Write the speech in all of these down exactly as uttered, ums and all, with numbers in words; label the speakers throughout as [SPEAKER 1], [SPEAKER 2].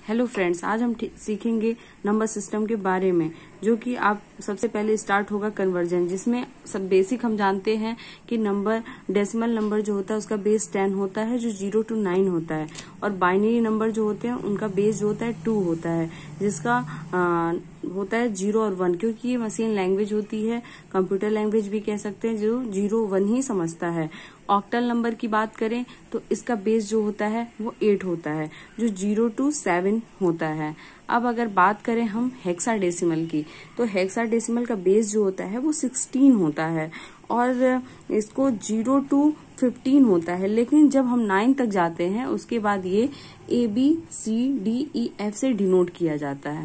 [SPEAKER 1] Hello friends, आज हम सीखेंगे नंबर सिस्टम के बारे में, जो कि आप सबसे पहले स्टार्ट होगा कन्वर्जन, जिसमें सब बेसिक हम जानते हैं कि नंबर डेसिमल नंबर जो होता है उसका बेस टेन होता है, जो जीरो टू नाइन होता है, और बाइनरी नंबर जो होते हैं उनका बेस जो होता है टू होता है, जिसका आ, होता है जीरो और वन, क्योंकि ये मशीन लैंग्वेज होती है, कंप्यूटर लैंग्वेज भी कह सकते हैं, जो जीरो वन ही समझता है। ऑक्टल नंबर की बात करें तो इसका बेस जो होता है वो एट होता है, जो जीरो टू सेवन होता है। अब अगर बात करें हम हेक्साडेसिमल की, तो हेक्साडेसिमल का बेस जो होता है वो सिक्सटीन होता है, और इसको जीरो टू फिफ्टीन होता है। लेकिन जब हम नाइन तक जाते हैं उसके बाद ये A B C D E F से डिनोट किया जाता है।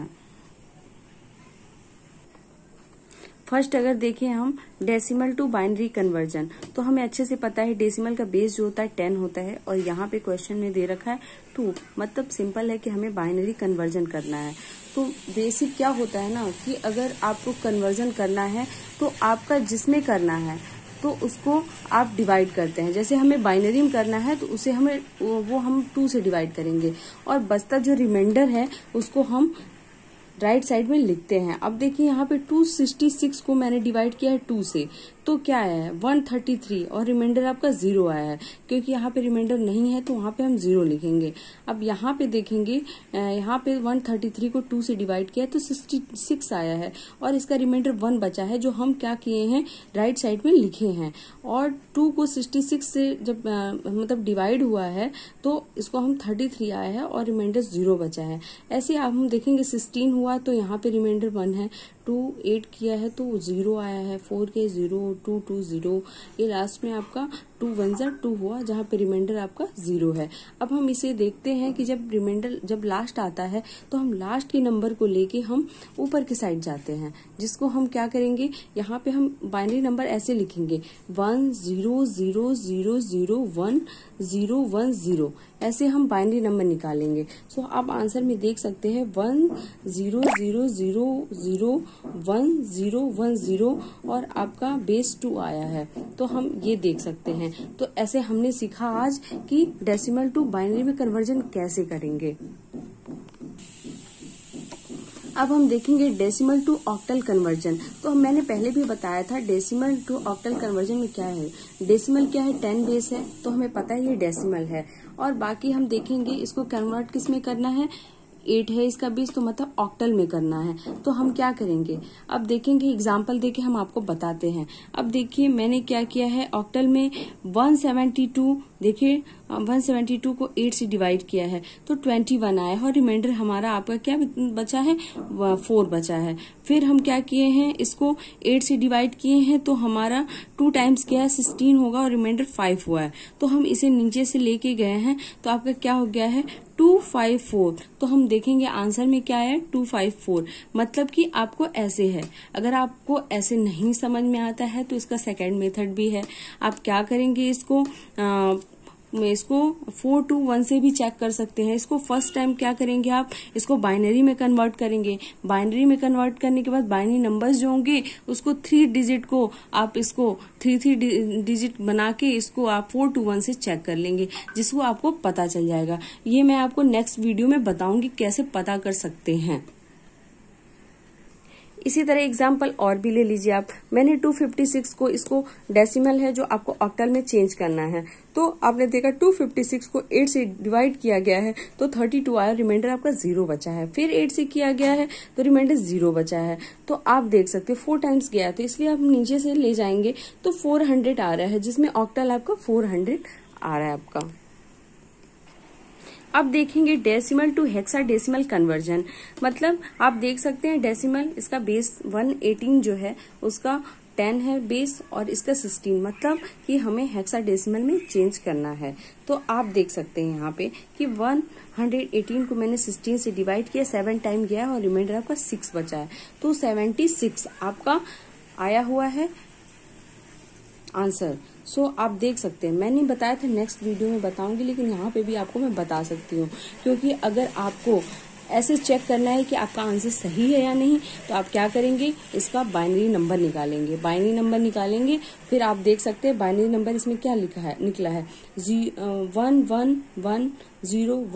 [SPEAKER 1] फर्स्ट अगर देखें हम डेसिमल टू बाइनरी कन्वर्जन, तो हमें अच्छे से पता है डेसिमल का बेस जो होता है टेन होता है, और यहाँ पे क्वेश्चन में दे रखा है टू, मतलब सिंपल है कि हमें बाइनरी कन्वर्जन करना है। तो बेसिक क्या होता है ना कि अगर आपको कन्वर्जन करना है तो आपका जिसमें करना है तो उसको आप डिवाइड करते हैं। जैसे हमें बाइनरी में करना है तो उसे हमें वो हम टू से डिवाइड करेंगे, और बचता जो रिमाइंडर है उसको हम राइट right साइड में लिखते हैं। अब देखिए यहाँ पे टू सिक्सटी सिक्स को मैंने डिवाइड किया है टू से, तो क्या आया है वन थर्टी थ्री, और रिमाइंडर आपका जीरो आया है, क्योंकि यहाँ पे रिमाइंडर नहीं है तो वहाँ पे हम जीरो लिखेंगे। अब यहाँ पे देखेंगे, यहाँ पे वन थर्टी थ्री को टू से डिवाइड किया है तो सिक्सटी सिक्स आया है, और इसका रिमाइंडर वन बचा है, जो हम क्या किए हैं राइट साइड में लिखे हैं। और टू को सिक्सटी सिक्स से जब आ, मतलब डिवाइड हुआ है तो इसको हम थर्टी थ्री आया है और रिमाइंडर जीरो बचा है। ऐसे आप हम देखेंगे सिक्सटीन हुआ तो यहाँ पे रिमाइंडर वन है, टू एट किया है तो जीरो आया है, फोर के जीरो, टू टू जीरो, ये लास्ट में आपका टू वन जा टू हुआ, जहाँ पे रिमाइंडर आपका जीरो है। अब हम इसे देखते हैं कि जब रिमाइंडर जब लास्ट आता है तो हम लास्ट के नंबर को लेके हम ऊपर की साइड जाते हैं, जिसको हम क्या करेंगे, यहाँ पे हम बाइनरी नंबर ऐसे लिखेंगे one zero zero zero zero one zero one zero, ऐसे हम बाइनरी नंबर निकालेंगे। सो आप आंसर में देख सकते हैं one zero zero zero zero one zero one zero, और आपका बेस टू आया है, तो हम ये देख सकते हैं। तो ऐसे हमने सीखा आज कि डेसिमल टू बाइनरी में कन्वर्जन कैसे करेंगे। अब हम देखेंगे डेसिमल टू ऑक्टल कन्वर्जन। तो मैंने पहले भी बताया था डेसिमल टू ऑक्टल कन्वर्जन में क्या है। डेसिमल क्या है, टेन बेस है, तो हमें पता है ये डेसिमल है, और बाकी हम देखेंगे इसको कन्वर्ट किस में करना है, एट है इसका बेस, तो मतलब ऑक्टल में करना है। तो हम क्या करेंगे, अब देखेंगे एग्जाम्पल देके हम आपको बताते हैं। अब देखिए मैंने क्या किया है, ऑक्टल में वन सेवेंटी टू, देखिए वन सेवेंटी टू को एट से डिवाइड किया है तो ट्वेंटी वन आया है, और रिमाइंडर हमारा आपका क्या बचा है, फोर बचा है। फिर हम क्या किए हैं, इसको एट से डिवाइड किए हैं तो हमारा टू टाइम्स क्या है सिक्सटीन होगा, और रिमाइंडर फाइव हुआ है, तो हम इसे नीचे से लेके गए हैं तो आपका क्या हो गया है टू फाइव फोर। तो हम देखेंगे आंसर में क्या है टू फाइव फोर, मतलब कि आपको ऐसे है। अगर आपको ऐसे नहीं समझ में आता है तो इसका सेकेंड मेथड भी है। आप क्या करेंगे, इसको आ, इसको फोर टू वन से भी चेक कर सकते हैं। इसको फर्स्ट टाइम क्या करेंगे, आप इसको बाइनरी में कन्वर्ट करेंगे। बाइनरी में कन्वर्ट करने के बाद बाइनरी नंबर्स जो होंगे उसको थ्री डिजिट को आप इसको थ्री थ्री डिजिट बना के इसको आप फोर टू वन से चेक कर लेंगे, जिसको आपको पता चल जाएगा। ये मैं आपको नेक्स्ट वीडियो में बताऊंगी कैसे पता कर सकते हैं। इसी तरह एग्जाम्पल और भी ले लीजिए आप। मैंने टू फिफ्टी सिक्स को, इसको डेसिमल है जो आपको ऑक्टल में चेंज करना है, तो आपने देखा टू फिफ्टी सिक्स को एट से डिवाइड किया गया है तो थर्टी टू आया, रिमाइंडर आपका जीरो बचा है। फिर एट से किया गया है तो रिमाइंडर जीरो बचा है। तो आप देख सकते हैं फोर टाइम्स गया तो इसलिए आप नीचे से ले जाएंगे तो फोर हंड्रेड आ रहा है, जिसमें ऑक्टल आपका फोर हंड्रेड आ रहा है आपका। अब देखेंगे डेसिमल टू हेक्साडेसिमल कन्वर्जन, मतलब आप देख सकते हैं डेसिमल इसका बेस वन एटीन जो है उसका टेन है बेस, और इसका सिक्सटीन, मतलब कि हमें हेक्साडेसिमल में चेंज करना है। तो आप देख सकते हैं यहाँ पे कि वन एटीन को मैंने सिक्सटीन से डिवाइड किया, सेवन टाइम गया और रिमाइंडर आपका सिक्स बचा है, तो सेवेंटी सिक्स आपका आया हुआ है आंसर। सो so, आप देख सकते हैं, मैंने बताया था नेक्स्ट वीडियो में बताऊंगी, लेकिन यहाँ पे भी आपको मैं बता सकती हूँ, क्योंकि अगर आपको ऐसे चेक करना है कि आपका आंसर सही है या नहीं, तो आप क्या करेंगे, इसका बाइनरी नंबर निकालेंगे। बाइनरी नंबर निकालेंगे फिर आप देख सकते हैं बाइनरी नंबर इसमें क्या लिखा है, निकला है जी one one one zero one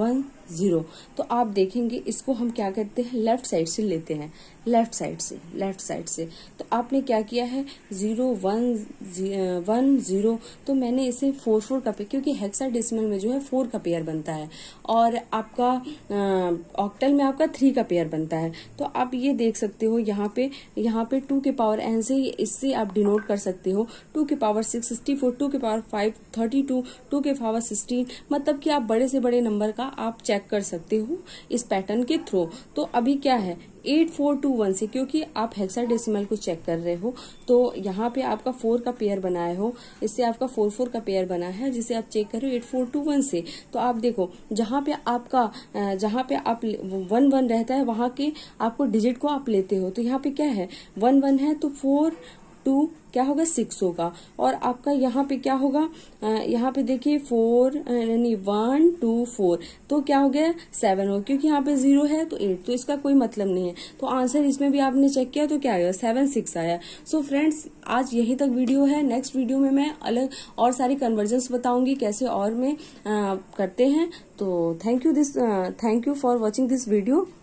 [SPEAKER 1] zero. तो आप देखेंगे इसको हम क्या करते हैं, लेफ्ट साइड से लेते हैं, लेफ्ट साइड से, लेफ्ट साइड से। तो आपने क्या किया है, जीरो वन वन जीरो, तो मैंने इसे फोर फोर का पेयर, क्योंकि हेक्साडेसिमल में जो है फोर का पेयर बनता है और आपका ऑक्टल में आपका थ्री का पेयर बनता है। तो आप ये देख सकते हो यहाँ पे, यहाँ पे टू के पावर एन से, इससे आप डिनोट कर सकते हो टू के power six sixty four, two के power five thirty two, two के पावर सिक्सटीन, मतलब कि आप बड़े से बड़े नंबर का आप चेक कर सकते हो इस पैटर्न के थ्रू। तो अभी क्या है, एट फोर टू वन से, क्योंकि आप हेक्साडेसिमल को चेक कर रहे हो, तो यहाँ पे आपका फोर का पेयर बनाए हो, इससे आपका फोर फोर का पेयर बना है, जिसे आप चेक कर रहे हो एट फोर टू वन से। तो आप देखो जहाँ पे आपका जहाँ पे आप वन वन रहता है वहां के आपको डिजिट को आप लेते हो। तो यहाँ पे क्या है, वन वन है तो फोर टू क्या होगा, सिक्स होगा। और आपका यहाँ पे क्या होगा, यहाँ पे देखिए फोर यानी वन टू फोर, तो क्या हो गया, सेवन हो, क्योंकि यहाँ पे जीरो है तो एट, तो इसका कोई मतलब नहीं है। तो आंसर इसमें भी आपने चेक किया तो क्या आया, सेवन सिक्स आया। सो फ्रेंड्स आज यहीं तक वीडियो है। नेक्स्ट वीडियो में मैं अलग और सारी कन्वर्जन्स बताऊंगी कैसे और में आ, करते हैं। तो thank you this thank you for watching this video.